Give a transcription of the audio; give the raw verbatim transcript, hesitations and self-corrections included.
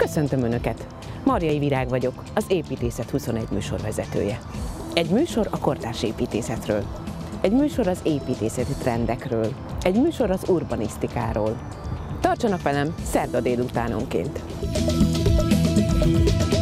Köszöntöm Önöket! Marjai Virág vagyok, az Építészet huszonegy műsorvezetője. Egy műsor a kortárs építészetről, egy műsor az építészeti trendekről, egy műsor az urbanisztikáról. Tartsanak velem szerda délutánonként!